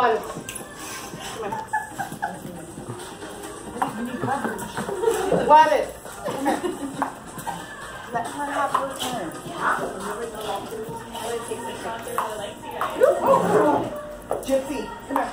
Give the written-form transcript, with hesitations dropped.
Gladys. Come here. Gladys. Come here. Let her have her turn. Gypsy, come here.